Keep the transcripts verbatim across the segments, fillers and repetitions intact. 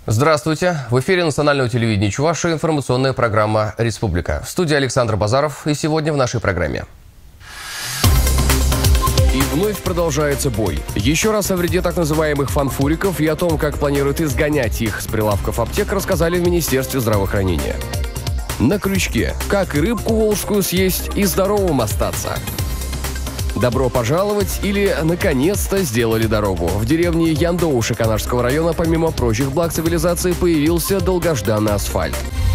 Здравствуйте! В эфире национального телевидения Чувашии информационная программа «Республика». В студии Александр Базаров, и сегодня в нашей программе. И вновь продолжается бой. Еще раз о вреде так называемых фанфуриков и о том, как планируют изгонять их с прилавков аптек, рассказали в Министерстве здравоохранения. На крючке. Как и рыбку волжскую съесть и здоровым остаться. Добро пожаловать или наконец-то сделали дорогу. В деревне Яндоу Шаканашского района помимо прочих благ цивилизации появился долгожданный асфальт.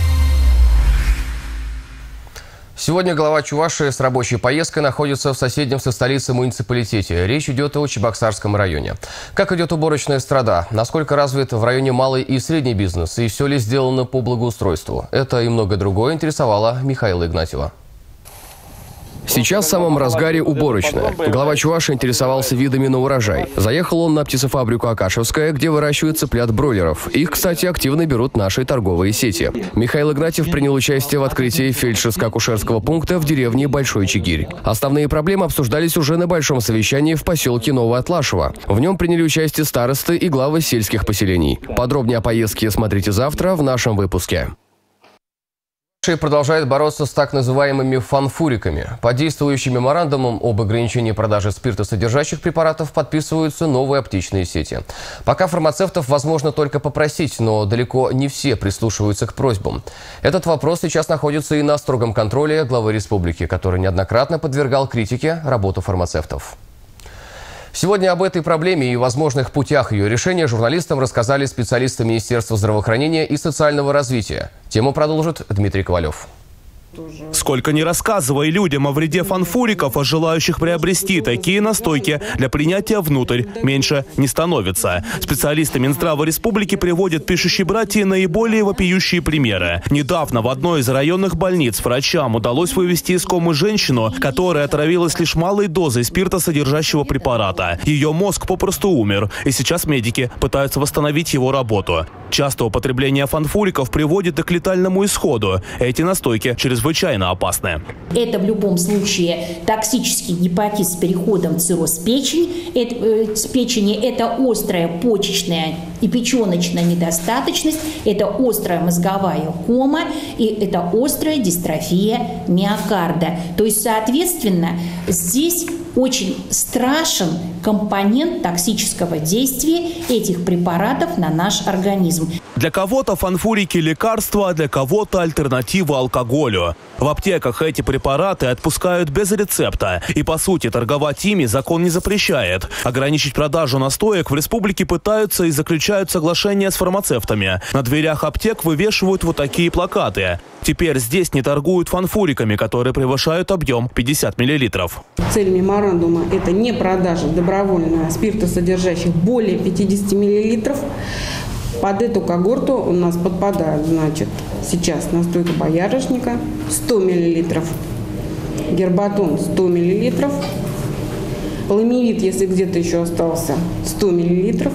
Сегодня глава Чувашии с рабочей поездкой находится в соседнем со столицей муниципалитете. Речь идет о Чебоксарском районе. Как идет уборочная страда? Насколько развит в районе малый и средний бизнес? И все ли сделано по благоустройству? Это и многое другое интересовало Михаила Игнатьева. Сейчас в самом разгаре уборочная. Глава Чувашии интересовался видами на урожай. Заехал он на птицефабрику Акашевская, где выращивают цыплят-бройлеров. Их, кстати, активно берут наши торговые сети. Михаил Игнатьев принял участие в открытии фельдшерско-акушерского пункта в деревне Большой Чигирь. Основные проблемы обсуждались уже на большом совещании в поселке Новоатлашево. В нем приняли участие старосты и главы сельских поселений. Подробнее о поездке смотрите завтра в нашем выпуске. Продолжает бороться с так называемыми фанфуриками. По действующим меморандумам об ограничении продажи спиртосодержащих препаратов подписываются новые аптечные сети. Пока фармацевтов возможно только попросить, но далеко не все прислушиваются к просьбам. Этот вопрос сейчас находится и на строгом контроле главы республики, который неоднократно подвергал критике работу фармацевтов. Сегодня об этой проблеме и возможных путях ее решения журналистам рассказали специалисты Министерства здравоохранения и социального развития. Тему продолжит Дмитрий Ковалев. Сколько ни рассказывай людям о вреде фанфуриков, о желающих приобрести такие настойки, для принятия внутрь меньше не становится. Специалисты Минздрава Республики приводят пишущей братьи наиболее вопиющие примеры. Недавно в одной из районных больниц врачам удалось вывести из комы женщину, которая отравилась лишь малой дозой спиртосодержащего препарата. Ее мозг попросту умер, и сейчас медики пытаются восстановить его работу. Часто употребление фанфуриков приводит и к летальному исходу. Эти настойки чрезвычайно опасны. Это в любом случае токсический гепатит с переходом в цирроз печени. Это, э, с печени. Это острая почечная и печеночная недостаточность, это острая мозговая кома и это острая дистрофия миокарда. То есть, соответственно, здесь очень страшен компонент токсического действия этих препаратов на наш организм. Для кого-то фанфурики – лекарства, а для кого-то альтернатива алкоголю. В аптеках эти препараты отпускают без рецепта. И, по сути, торговать ими закон не запрещает. Ограничить продажу настоек в республике пытаются и заключают соглашения с фармацевтами. На дверях аптек вывешивают вот такие плакаты. Теперь здесь не торгуют фанфуриками, которые превышают объем пятьдесят миллилитров. Цель меморандума – это не продажа добровольно спиртосодержащих более пятидесяти миллилитров. Под эту когорту у нас подпадают, значит, сейчас настойка боярышника сто миллилитров, гербатон сто миллилитров, ламивит, если где-то еще остался, сто миллилитров.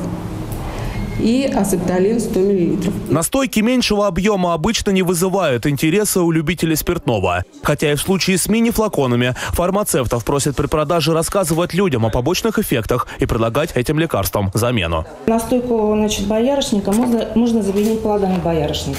И асептолин сто миллилитров. Настойки меньшего объема обычно не вызывают интереса у любителей спиртного. Хотя и в случае с мини-флаконами фармацевтов просят при продаже рассказывать людям о побочных эффектах и предлагать этим лекарствам замену. Настойку, значит, боярышника можно, можно заменить плодами боярышника.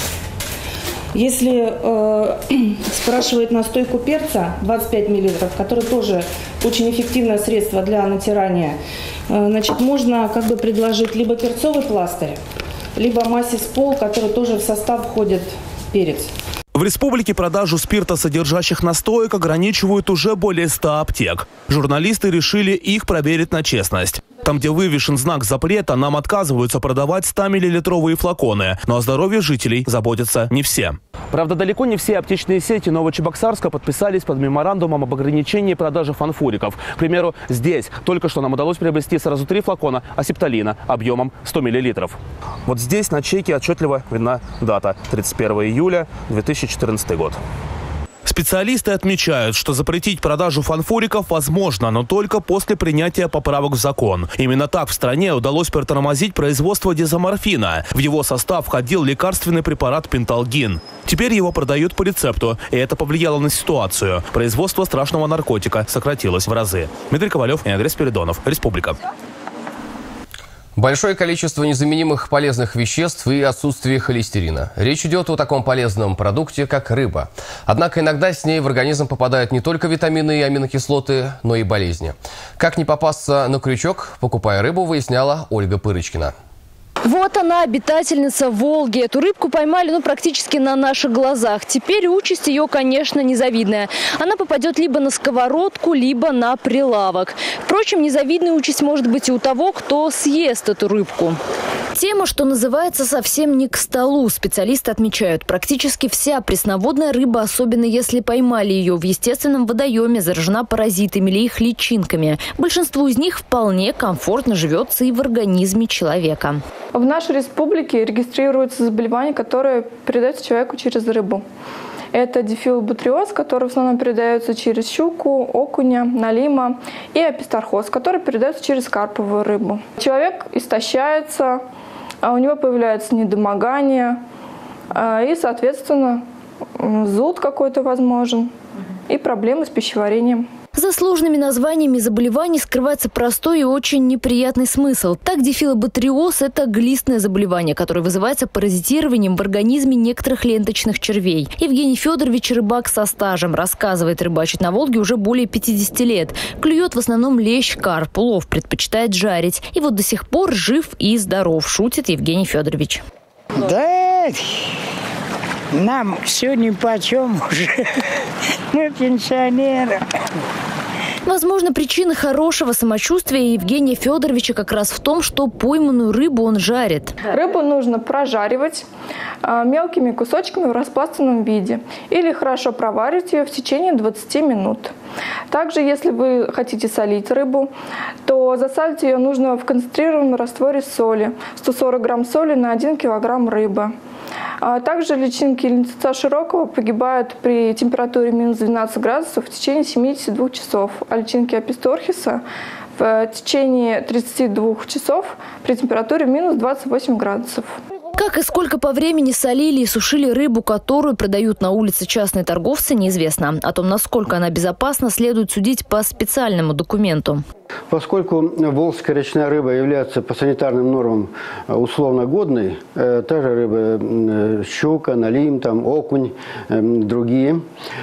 Если э, спрашивают настойку перца двадцать пять миллилитров, который тоже очень эффективное средство для натирания, э, значит, можно как бы предложить либо перцовый пластырь, либо масис-пол, который тоже в состав входит перец. В республике продажу спиртосодержащих настоек ограничивают уже более ста аптек. Журналисты решили их проверить на честность. Там, где вывешен знак запрета, нам отказываются продавать ста-миллилитровые флаконы. Но о здоровье жителей заботятся не все. Правда, далеко не все аптечные сети Новочебоксарска подписались под меморандумом об ограничении продажи фанфуриков. К примеру, здесь только что нам удалось приобрести сразу три флакона асептолина объемом сто миллилитров. Вот здесь на чеке отчетливо видна дата – тридцать первое июля две тысячи четырнадцатый год. Специалисты отмечают, что запретить продажу фанфуриков возможно, но только после принятия поправок в закон. Именно так в стране удалось притормозить производство дезоморфина. В его состав входил лекарственный препарат пенталгин. Теперь его продают по рецепту, и это повлияло на ситуацию. Производство страшного наркотика сократилось в разы. Дмитрий Ковалев и Андрей Спиридонов. Республика. Большое количество незаменимых полезных веществ и отсутствие холестерина. Речь идет о таком полезном продукте, как рыба. Однако иногда с ней в организм попадают не только витамины и аминокислоты, но и болезни. Как не попасться на крючок, покупая рыбу, выясняла Ольга Пырочкина. Вот она, обитательница Волги. Эту рыбку поймали ну, практически на наших глазах. Теперь участь ее, конечно, незавидная. Она попадет либо на сковородку, либо на прилавок. Впрочем, незавидная участь может быть и у того, кто съест эту рыбку. Тема, что называется, совсем не к столу. Специалисты отмечают, практически вся пресноводная рыба, особенно если поймали ее в естественном водоеме, заражена паразитами или их личинками. Большинству из них вполне комфортно живется и в организме человека. В нашей республике регистрируются заболевания, которые передаются человеку через рыбу. Это дифилобутриоз, который в основном передается через щуку, окуня, налима, и апистархоз, который передается через карповую рыбу. Человек истощается, у него появляется недомогание и, соответственно, зуд какой-то возможен и проблемы с пищеварением. За сложными названиями заболеваний скрывается простой и очень неприятный смысл. Так, дифилобутриоз – это глистное заболевание, которое вызывается паразитированием в организме некоторых ленточных червей. Евгений Федорович – рыбак со стажем. Рассказывает, рыбачит на Волге уже более пятидесяти лет. Клюет в основном лещ, карп, улов предпочитает жарить. И вот до сих пор жив и здоров, шутит Евгений Федорович. Да, нам все нипочем уже. Мы пенсионеры. Возможно, причина хорошего самочувствия Евгения Федоровича как раз в том, что пойманную рыбу он жарит. Рыбу нужно прожаривать мелкими кусочками в распластанном виде или хорошо проваривать ее в течение двадцати минут. Также, если вы хотите солить рыбу, то засолить ее нужно в концентрированном растворе соли. сто сорок грамм соли на один килограмм рыбы. Также личинки лентеца широкого погибают при температуре минус двенадцать градусов в течение семидесяти двух часов, а личинки аписторхиса в течение тридцати двух часов при температуре минус двадцать восемь градусов. Как и сколько по времени солили и сушили рыбу, которую продают на улице частные торговцы, неизвестно. О том, насколько она безопасна, следует судить по специальному документу. Поскольку волжская речная рыба является по санитарным нормам условно годной, та же рыба щука, налим, там, окунь, другие,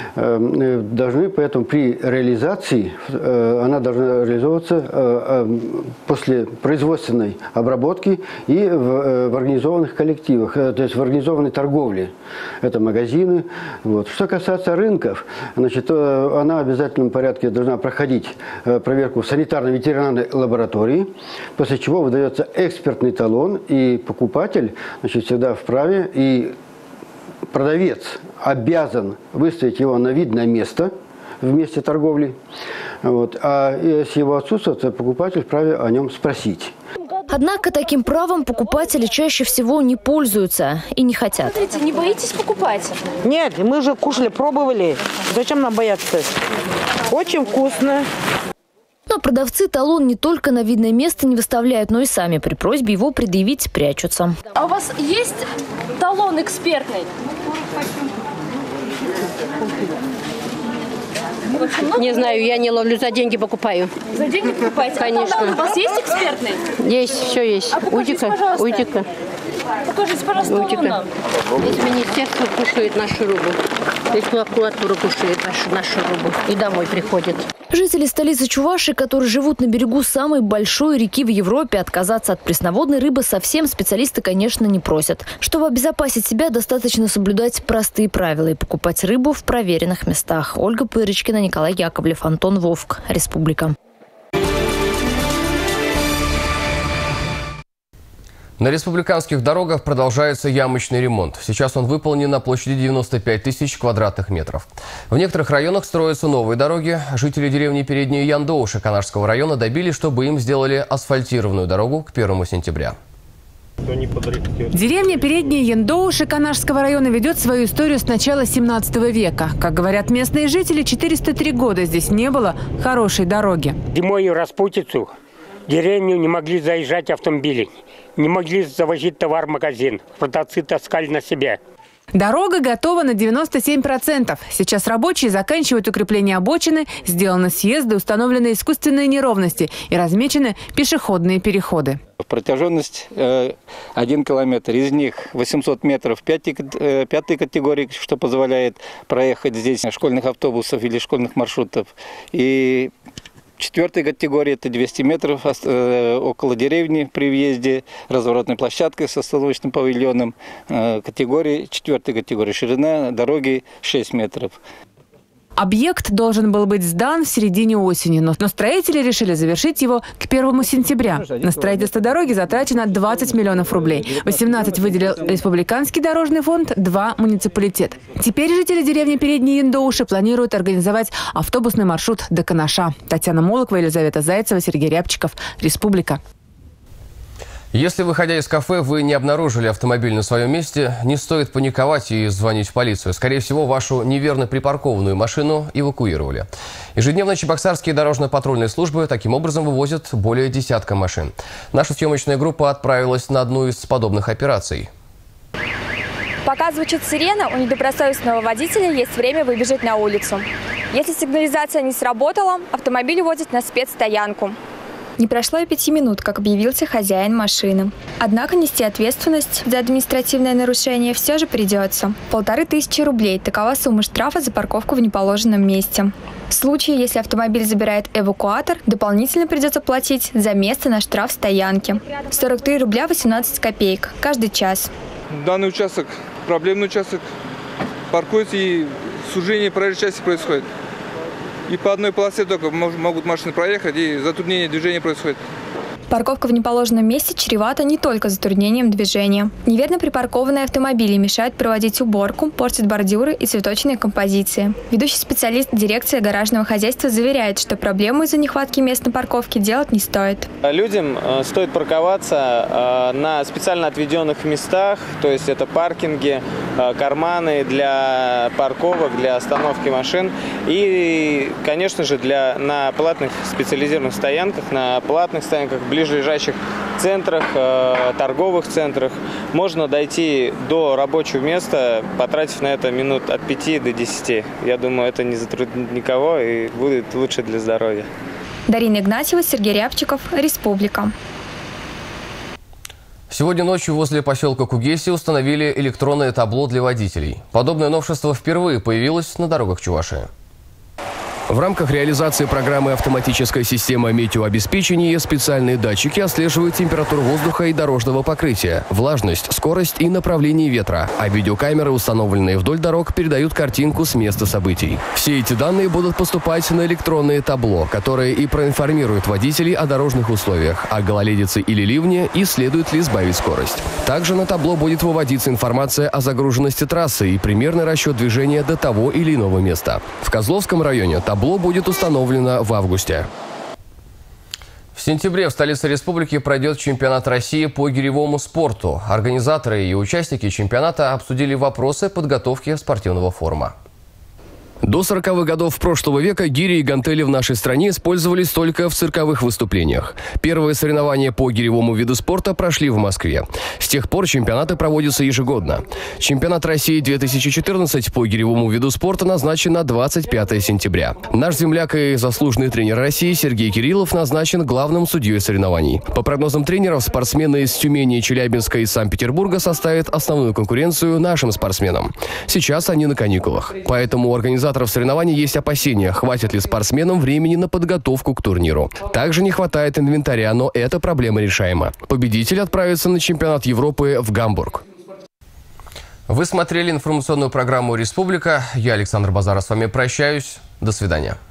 должны, поэтому при реализации она должна реализовываться после производственной обработки и в, в организованных коллективах, то есть в организованной торговле. Это магазины. Вот. Что касается рынков, значит, она в обязательном порядке должна проходить проверку в санитарном ветеринарной лаборатории, после чего выдается экспертный талон, и покупатель, значит, всегда вправе, и продавец обязан выставить его на видное место в месте торговли. Вот. А если его отсутствует, то покупатель вправе о нем спросить. Однако таким правом покупатели чаще всего не пользуются и не хотят. Смотрите, не боитесь покупать? Нет, мы же кушали, пробовали. Зачем нам бояться? Очень вкусно. Но продавцы талон не только на видное место не выставляют, но и сами при просьбе его предъявить прячутся. А у вас есть талон экспертный? Не знаю, я не ловлю, за деньги покупаю. За деньги покупаете? Конечно. А талон у вас есть экспертный? Есть, все есть. А покажите, Уйдика, пожалуйста. уйдика. Покажите, пожалуйста, Уйдика. талон нам. Весь министерство кушает нашу рыбу. Весь макулатура кушает нашу, нашу рыбу. И домой приходит. Жители столицы Чувашии, которые живут на берегу самой большой реки в Европе, отказаться от пресноводной рыбы совсем специалисты, конечно, не просят. Чтобы обезопасить себя, достаточно соблюдать простые правила и покупать рыбу в проверенных местах. Ольга Пырочкина, Николай Яковлев, Антон Вовк. Республика. На республиканских дорогах продолжается ямочный ремонт. Сейчас он выполнен на площади девяносто пять тысяч квадратных метров. В некоторых районах строятся новые дороги. Жители деревни Передние Яндоуши Канашского района добились, чтобы им сделали асфальтированную дорогу к первому сентября. Деревня Передние Яндоуши Канашского района ведет свою историю с начала семнадцатого века. Как говорят местные жители, четыреста три года здесь не было хорошей дороги. Зимой распутицу в деревню не могли заезжать автомобили, не могли завозить товар в магазин. Продавцы таскали на себя. Дорога готова на девяносто семь процентов. Сейчас рабочие заканчивают укрепление обочины, сделаны съезды, установлены искусственные неровности и размечены пешеходные переходы. Протяженность один километр. Из них восемьсот метров пятой категории, что позволяет проехать здесь школьных автобусов или школьных маршрутов. И четвертой категории это двести метров около деревни при въезде, разворотной площадкой с остановочным павильоном. Категории, четвертой категории ширина дороги шесть метров. Объект должен был быть сдан в середине осени, но, но строители решили завершить его к первому сентября. На строительство дороги затрачено двадцать миллионов рублей. восемнадцать выделил Республиканский дорожный фонд, два муниципалитет. Теперь жители деревни Передние Индоуши планируют организовать автобусный маршрут до Канаша. Татьяна Молокова, Елизавета Зайцева, Сергей Рябчиков. Республика. Если, выходя из кафе, вы не обнаружили автомобиль на своем месте, не стоит паниковать и звонить в полицию. Скорее всего, вашу неверно припаркованную машину эвакуировали. Ежедневно чебоксарские дорожно-патрульные службы таким образом вывозят более десятка машин. Наша съемочная группа отправилась на одну из подобных операций. Пока звучит сирена, у недобросовестного водителя есть время выбежать на улицу. Если сигнализация не сработала, автомобиль увозят на спецстоянку. Не прошло и пяти минут, как объявился хозяин машины. Однако нести ответственность за административное нарушение все же придется. Полторы тысячи рублей – такова сумма штрафа за парковку в неположенном месте. В случае, если автомобиль забирает эвакуатор, дополнительно придется платить за место на штрафстоянке. сорок три рубля восемнадцать копеек каждый час. Данный участок, проблемный участок, паркуется и сужение проезжей части происходит. И по одной полосе только могут машины проехать, и затруднение движения происходит. Парковка в неположенном месте чревата не только затруднением движения. Неверно припаркованные автомобили мешают проводить уборку, портят бордюры и цветочные композиции. Ведущий специалист дирекции гаражного хозяйства заверяет, что проблему из-за нехватки мест на парковке делать не стоит. Людям стоит парковаться на специально отведенных местах, то есть это паркинги, карманы для парковок, для остановки машин и, конечно же, для, на платных специализированных стоянках, на платных стоянках, в ближайших центрах, э, торговых центрах. Можно дойти до рабочего места, потратив на это минут от пяти до десяти. Я думаю, это не затруднит никого и будет лучше для здоровья. Дарина Игнатьева, Сергей Рябчиков, Республика. Сегодня ночью возле поселка Кугеси установили электронное табло для водителей. Подобное новшество впервые появилось на дорогах Чувашии. В рамках реализации программы «Автоматическая система метеообеспечения» специальные датчики отслеживают температуру воздуха и дорожного покрытия, влажность, скорость и направление ветра, а видеокамеры, установленные вдоль дорог, передают картинку с места событий. Все эти данные будут поступать на электронное табло, которое и проинформирует водителей о дорожных условиях, о гололедице или ливне и следует ли сбавить скорость. Также на табло будет выводиться информация о загруженности трассы и примерный расчет движения до того или иного места. В Козловском районе табло Табло будет установлено в августе. В сентябре в столице республики пройдет чемпионат России по гиревому спорту. Организаторы и участники чемпионата обсудили вопросы подготовки спортивного форума. До сороковых годов прошлого века гири и гантели в нашей стране использовались только в цирковых выступлениях. Первые соревнования по гиревому виду спорта прошли в Москве. С тех пор чемпионаты проводятся ежегодно. Чемпионат России две тысячи четырнадцать по гиревому виду спорта назначен на двадцать пятое сентября. Наш земляк и заслуженный тренер России Сергей Кириллов назначен главным судьей соревнований. По прогнозам тренеров, спортсмены из Тюмени, Челябинска и Санкт-Петербурга составят основную конкуренцию нашим спортсменам. Сейчас они на каникулах. Поэтому у организаторов соревнований есть опасения, хватит ли спортсменам времени на подготовку к турниру. Также не хватает инвентаря, но эта проблема решаема. Победитель отправится на чемпионат Европы в Гамбург. Вы смотрели информационную программу «Республика». Я, Александр Базаров, с вами прощаюсь. До свидания.